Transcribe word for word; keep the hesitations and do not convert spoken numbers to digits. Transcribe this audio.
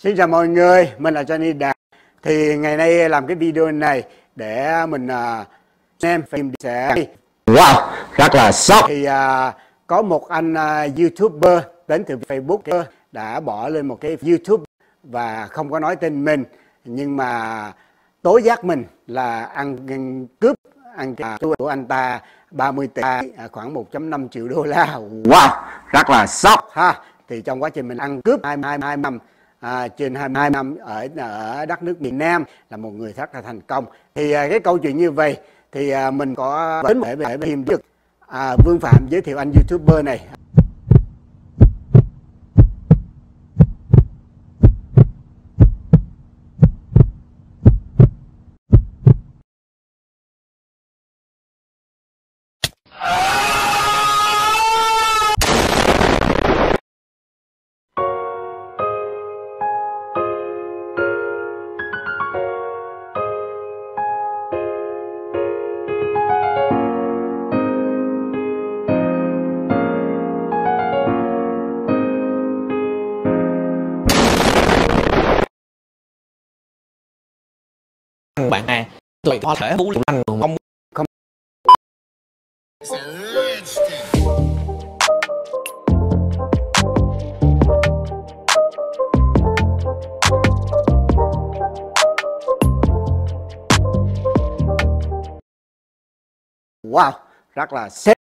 Xin chào mọi người, mình là Johnny Đạt. Thì ngày nay làm cái video này để mình uh, xem phim sẽ wow rất là sốc. Thì uh, có một anh uh, YouTuber đến từ Facebook đã bỏ lên một cái YouTube và không có nói tên mình, nhưng mà tố giác mình là ăn, ăn cướp ăn của anh ta ba mươi tỷ, khoảng một phẩy năm triệu đô la. Wow rất là sốc ha. Thì trong quá trình mình ăn cướp hai mươi hai năm à, trên hai mươi hai năm ở ở đất nước miền Nam, là một người rất là thành công. Thì à, cái câu chuyện như vậy thì à, mình có đến để về phim được à, Vương Phạm giới thiệu anh YouTuber này. Bạn à, tôi có thể bú anh không không Wow rất là sếp.